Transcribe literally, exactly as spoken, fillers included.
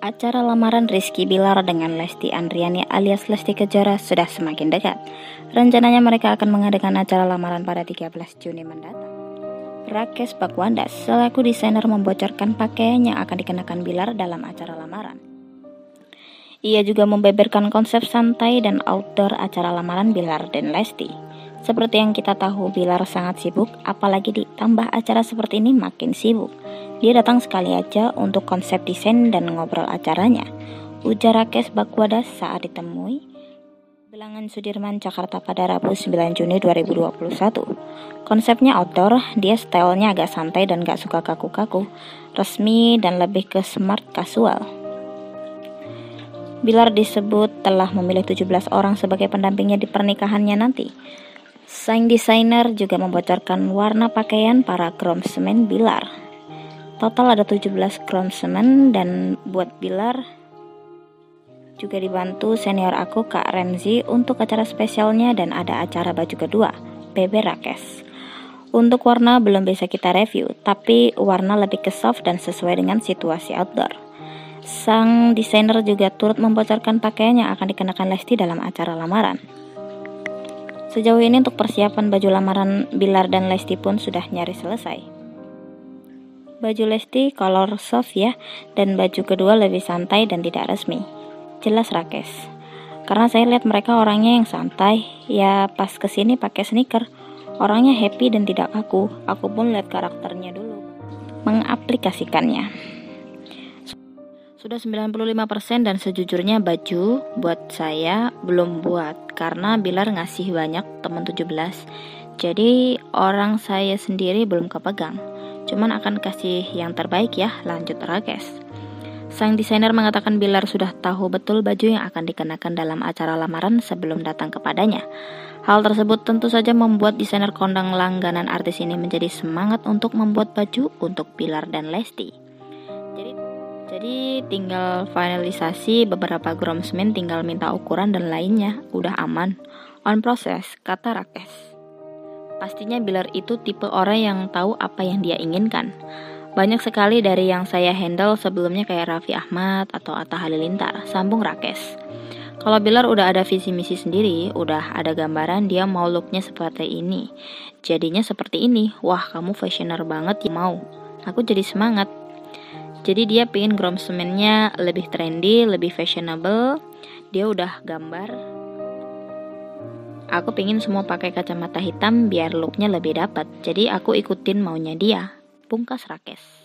Acara lamaran Rizky Bilar dengan Lesti Andriani alias Lesti Kejora sudah semakin dekat. Rencananya mereka akan mengadakan acara lamaran pada tiga belas Juni mendatang. Rakesh Bagwanda selaku desainer membocorkan pakaian yang akan dikenakan Bilar dalam acara lamaran. Ia juga membeberkan konsep santai dan outdoor acara lamaran Bilar dan Lesti. Seperti yang kita tahu, Bilar sangat sibuk, apalagi ditambah acara seperti ini makin sibuk. Dia datang sekali aja untuk konsep desain dan ngobrol acaranya, ujar Rakesh Bagwanda saat ditemui Bilangan Sudirman, Jakarta pada Rabu sembilan Juni dua ribu dua puluh satu. Konsepnya outdoor, dia stylenya agak santai dan gak suka kaku-kaku, resmi dan lebih ke smart casual. Bilar disebut telah memilih tujuh belas orang sebagai pendampingnya di pernikahannya nanti. Sang desainer juga membocorkan warna pakaian para groomsmen Bilar. Total ada tujuh belas groomsmen dan buat Bilar juga dibantu senior aku Kak Remzi untuk acara spesialnya dan ada acara baju kedua, Bebe Rakesh. Untuk warna belum bisa kita review, tapi warna lebih ke soft dan sesuai dengan situasi outdoor. Sang desainer juga turut membocorkan pakaian yang akan dikenakan Lesti dalam acara lamaran. Sejauh ini untuk persiapan baju lamaran Bilar dan Lesti pun sudah nyaris selesai. Baju Lesti color soft ya, dan baju kedua lebih santai dan tidak resmi. Jelas Rakesh. Karena saya lihat mereka orangnya yang santai, ya pas kesini pakai sneaker. Orangnya happy dan tidak kaku. Aku pun lihat karakternya dulu, mengaplikasikannya. Sudah sembilan puluh lima persen dan sejujurnya baju buat saya belum buat karena Bilar ngasih banyak teman tujuh belas. Jadi orang saya sendiri belum kepegang. Cuman akan kasih yang terbaik ya, lanjut Rakesh. Sang desainer mengatakan Bilar sudah tahu betul baju yang akan dikenakan dalam acara lamaran sebelum datang kepadanya. Hal tersebut tentu saja membuat desainer kondang langganan artis ini menjadi semangat untuk membuat baju untuk Bilar dan Lesti. Jadi Jadi tinggal finalisasi, beberapa groomsmen tinggal minta ukuran dan lainnya, udah aman. On proses, kata Rakesh. Pastinya Bilar itu tipe orang yang tahu apa yang dia inginkan. Banyak sekali dari yang saya handle sebelumnya kayak Raffi Ahmad atau Atta Halilintar, sambung Rakesh. Kalau Bilar udah ada visi misi sendiri, udah ada gambaran dia mau looknya seperti ini. Jadinya seperti ini, wah kamu fashioner banget ya mau. Aku jadi semangat. Jadi dia pengen groomsmennya lebih trendy, lebih fashionable. Dia udah gambar. Aku pengen semua pakai kacamata hitam biar looknya lebih dapat. Jadi aku ikutin maunya dia. Pungkas Rakesh.